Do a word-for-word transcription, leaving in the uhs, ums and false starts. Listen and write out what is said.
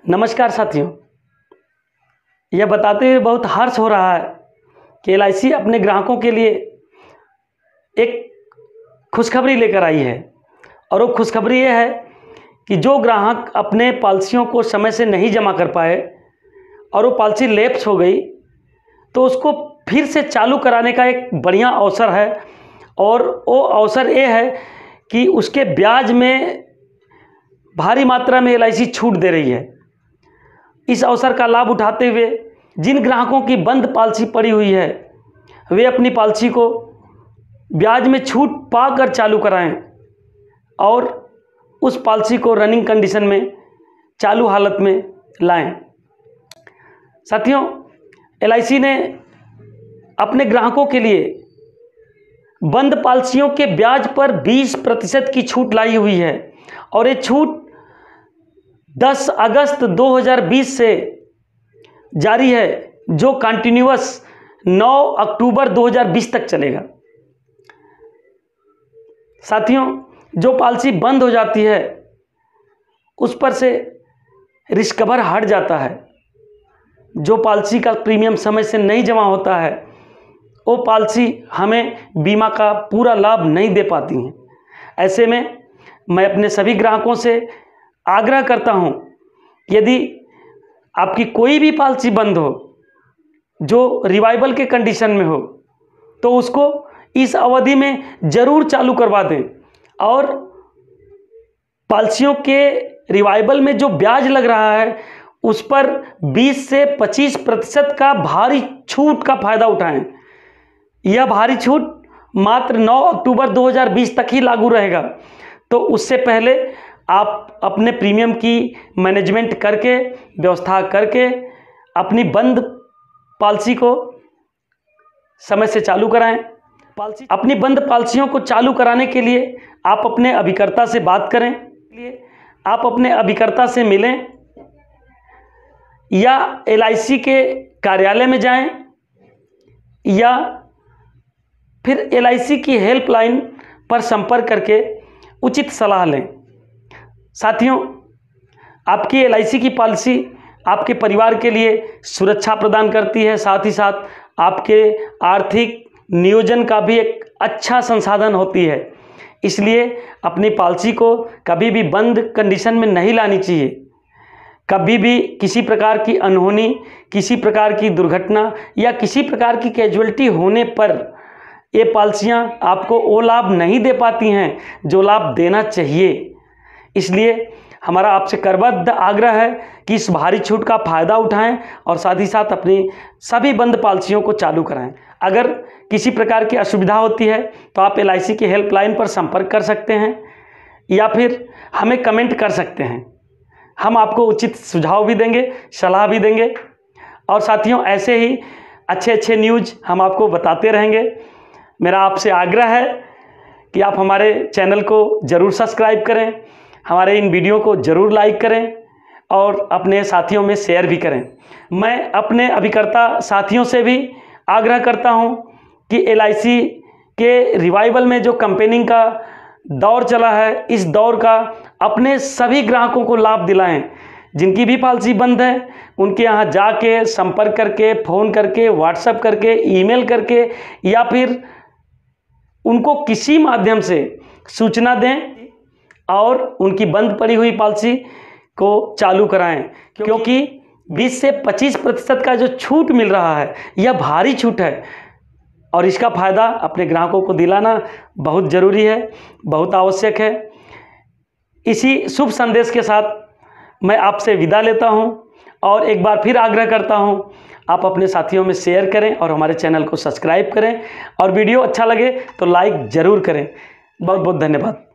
नमस्कार साथियों, यह बताते हुए बहुत हर्ष हो रहा है कि एल आई सी अपने ग्राहकों के लिए एक खुशखबरी लेकर आई है। और वो खुशखबरी ये है कि जो ग्राहक अपने पॉलिसियों को समय से नहीं जमा कर पाए और वो पॉलिसी लैप्स हो गई तो उसको फिर से चालू कराने का एक बढ़िया अवसर है। और वो अवसर ये है कि उसके ब्याज में भारी मात्रा में एल आई सी छूट दे रही है। इस अवसर का लाभ उठाते हुए जिन ग्राहकों की बंद पॉलिसी पड़ी हुई है वे अपनी पॉलिसी को ब्याज में छूट पाकर चालू कराएं और उस पॉलिसी को रनिंग कंडीशन में चालू हालत में लाएं। साथियों, एल आई सी ने अपने ग्राहकों के लिए बंद पॉलिसियों के ब्याज पर बीस प्रतिशत की छूट लाई हुई है और ये छूट दस अगस्त दो हज़ार बीस से जारी है, जो कंटिन्यूअस नौ अक्टूबर दो हज़ार बीस तक चलेगा। साथियों, जो पॉलिसी बंद हो जाती है उस पर से रिस्क कवर हट जाता है। जो पॉलिसी का प्रीमियम समय से नहीं जमा होता है वो पॉलिसी हमें बीमा का पूरा लाभ नहीं दे पाती हैं। ऐसे में मैं अपने सभी ग्राहकों से आग्रह करता हूं, यदि आपकी कोई भी पॉलिसी बंद हो जो रिवाइवल के कंडीशन में हो तो उसको इस अवधि में ज़रूर चालू करवा दें। और पॉलिसियों के रिवाइवल में जो ब्याज लग रहा है उस पर बीस से पच्चीस प्रतिशत का भारी छूट का फ़ायदा उठाएं। यह भारी छूट मात्र नौ अक्टूबर दो हज़ार बीस तक ही लागू रहेगा। तो उससे पहले आप अपने प्रीमियम की मैनेजमेंट करके, व्यवस्था करके अपनी बंद पॉलिसी को समय से चालू कराएं। पॉलिसी अपनी बंद पॉलिसियों को चालू कराने के लिए आप अपने अभिकर्ता से बात करें, आप अपने अभिकर्ता से मिलें या एल आई सी के कार्यालय में जाएं या फिर एल आई सी की हेल्पलाइन पर संपर्क करके उचित सलाह लें। साथियों, आपकी एल आई सी की पॉलिसी आपके परिवार के लिए सुरक्षा प्रदान करती है, साथ ही साथ आपके आर्थिक नियोजन का भी एक अच्छा संसाधन होती है। इसलिए अपनी पॉलिसी को कभी भी बंद कंडीशन में नहीं लानी चाहिए। कभी भी किसी प्रकार की अनहोनी, किसी प्रकार की दुर्घटना या किसी प्रकार की कैजुअलिटी होने पर ये पॉलिसियाँ आपको वो लाभ नहीं दे पाती हैं जो लाभ देना चाहिए। इसलिए हमारा आपसे करबद्ध आग्रह है कि इस भारी छूट का फ़ायदा उठाएं और साथ ही साथ अपनी सभी बंद पॉलिसियों को चालू कराएं। अगर किसी प्रकार की असुविधा होती है तो आप एल आई सी की हेल्पलाइन पर संपर्क कर सकते हैं या फिर हमें कमेंट कर सकते हैं। हम आपको उचित सुझाव भी देंगे, सलाह भी देंगे। और साथियों, ऐसे ही अच्छे अच्छे न्यूज़ हम आपको बताते रहेंगे। मेरा आपसे आग्रह है कि आप हमारे चैनल को ज़रूर सब्सक्राइब करें, हमारे इन वीडियो को ज़रूर लाइक करें और अपने साथियों में शेयर भी करें। मैं अपने अभिकर्ता साथियों से भी आग्रह करता हूं कि एल आई सी के रिवाइवल में जो कैंपेनिंग का दौर चला है, इस दौर का अपने सभी ग्राहकों को लाभ दिलाएं। जिनकी भी पॉलिसी बंद है उनके यहाँ जाके संपर्क करके, फ़ोन करके, व्हाट्सएप करके, ईमेल करके या फिर उनको किसी माध्यम से सूचना दें और उनकी बंद पड़ी हुई पॉलिसी को चालू कराएं। क्योंकि बीस से पच्चीस प्रतिशत का जो छूट मिल रहा है यह भारी छूट है और इसका फ़ायदा अपने ग्राहकों को दिलाना बहुत ज़रूरी है, बहुत आवश्यक है। इसी शुभ संदेश के साथ मैं आपसे विदा लेता हूं और एक बार फिर आग्रह करता हूं, आप अपने साथियों में शेयर करें और हमारे चैनल को सब्सक्राइब करें और वीडियो अच्छा लगे तो लाइक ज़रूर करें। बहुत बहुत धन्यवाद।